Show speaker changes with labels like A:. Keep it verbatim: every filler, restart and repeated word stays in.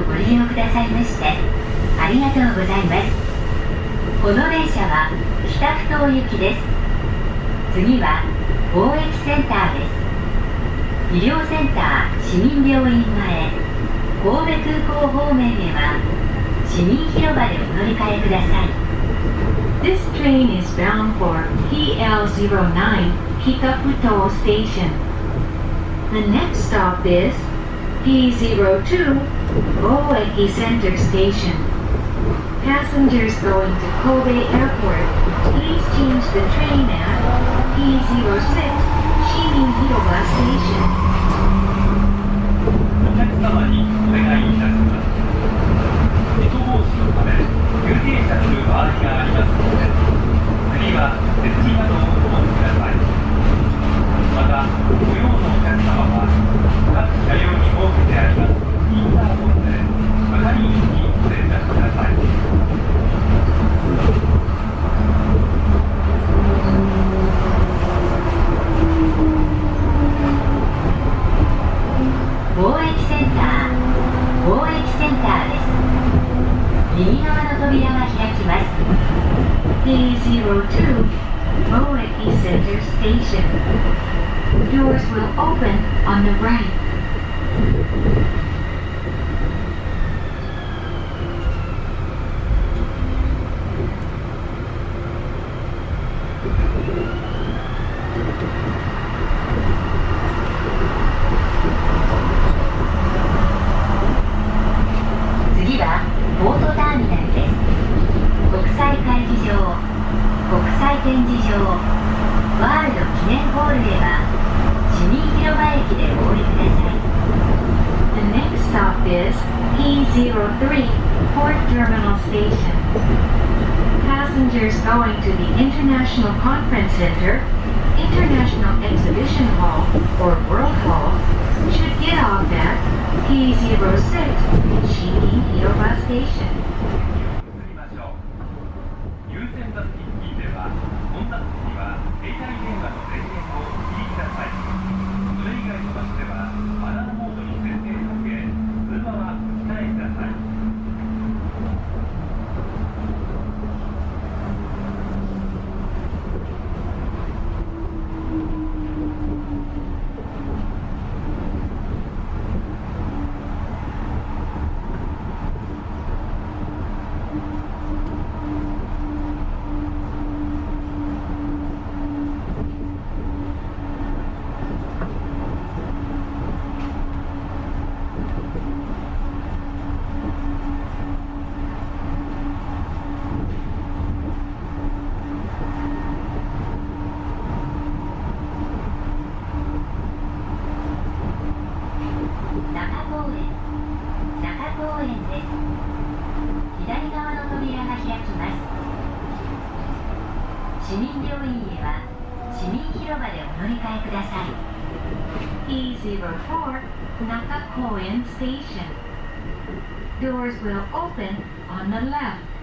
A: ご利用くださいましてありがとうございます。この電車は北ふ頭行きです。次は貿易センターです。医療センター市民病院前神戸空港方面へは市民広場でお乗り換えください。
B: This train is bound for P L zero nine Kitafuto Station. The next stop is P zero two Oeki Center Station. Passengers going to Kobe Airport, please change the train at P zero six Shimin Hiroba Station.
C: お客様にお願いいたします。事故防止のため急停車する場合がありますので、次は設置などをお持ちください。また、ご用のお客様は各車両に設けてありますインターホンで係員にご連絡ください。
A: 貿易センター貿易センターです。右側の扉が開きます。
B: P zero two Oeki Center Station. Doors will open on the right.
A: 次はポートターミナルです。国際会議場国際展示場ワールド記念ホールへは市民広場駅でお降りください。
B: The next stop is P zero three Port Terminal Station. Passengers going to the International Conference Center, International Exhibition Hall, or World Hall should get off at P zero six Shimin Hiroba Station.
C: 優先座席付近では混雑時には携帯電話の電源をお切りください。それ以外の場所ではマナーモードに設定をかけ通話はお控えください。
A: 市民病院へは市民広場でお乗り換えください。
B: P zero four Nakakoen Station. Doors will open on the left.